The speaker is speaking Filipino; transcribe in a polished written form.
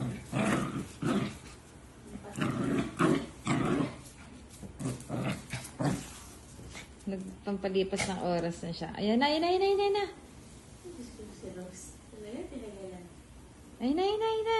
Nagpampalipas ng oras na siya. Ayan na, ayan na, ayan na, ayan na. Ayan na, ayan na, ayan na.